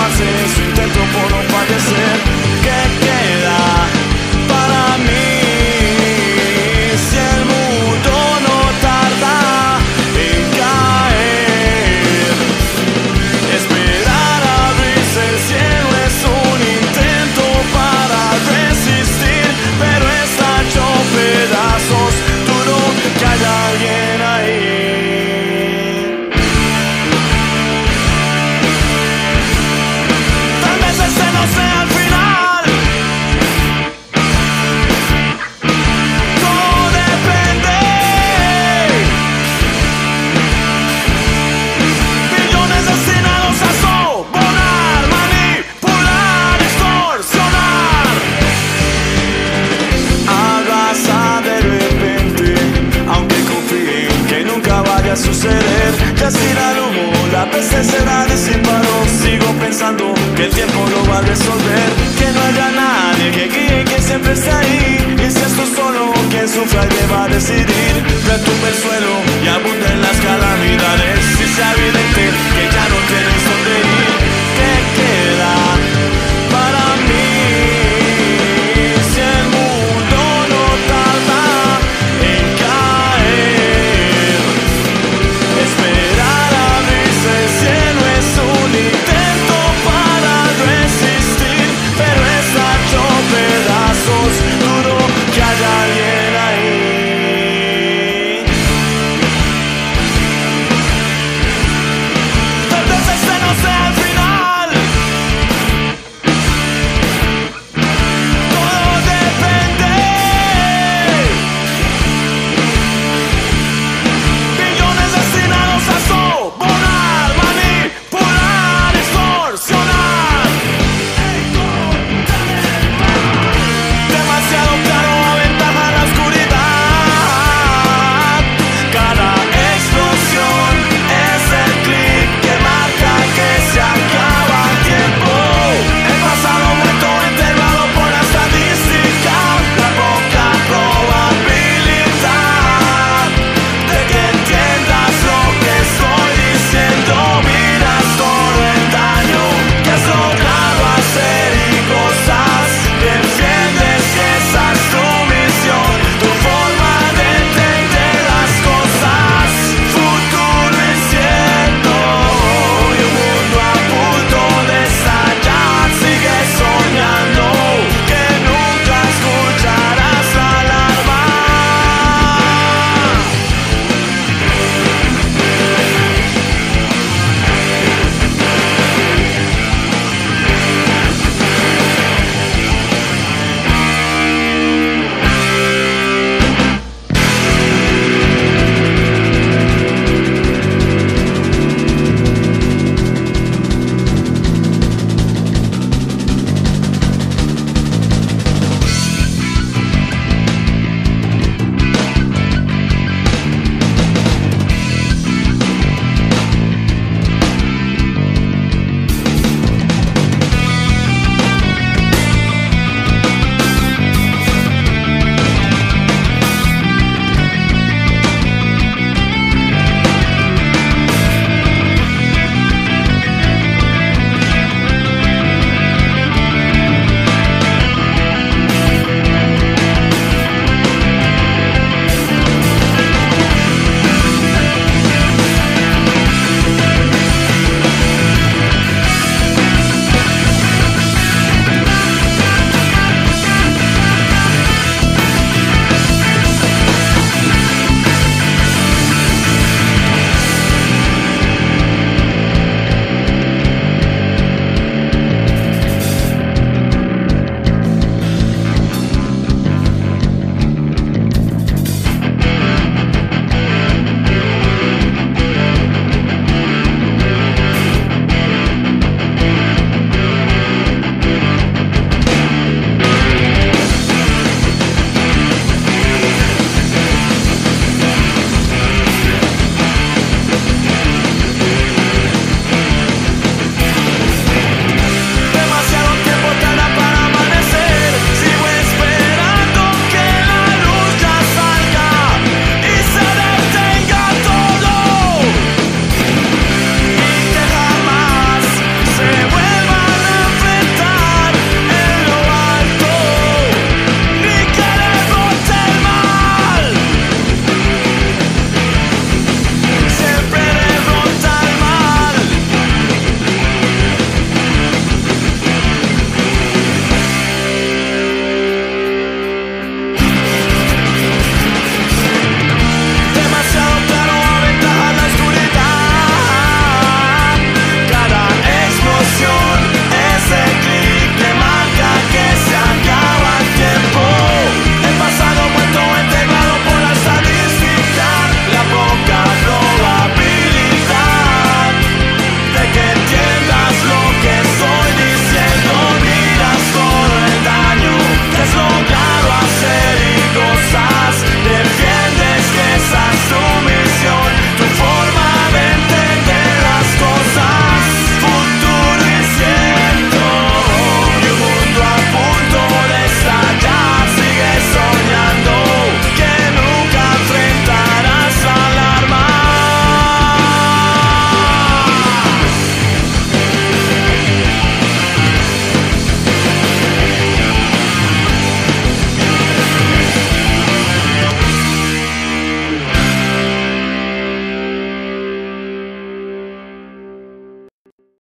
avances, su intento por no fallecer. ¿Qué queda para mí si el mundo no tarda en caer? Esperar a abrirse el cielo es un intento para resistir, pero está hecho pedazos, dudo que haya alguien ahí. Tal vez ese no sea el final. Todo depende. Billones destinados a sobornar, manipular, extorsionar. Hágase de repente, aunque confíen que nunca vaya a suceder. Ya se irá el humo, la peste será disipado. Sigo pensando que el tiempo lo va a resolver, que no haya nadie que guíe, que siempre esté ahí. Y si esto es solo quien sufra y deba decidir, retumbe el suelo y abunden las calamidades. Si se ha habido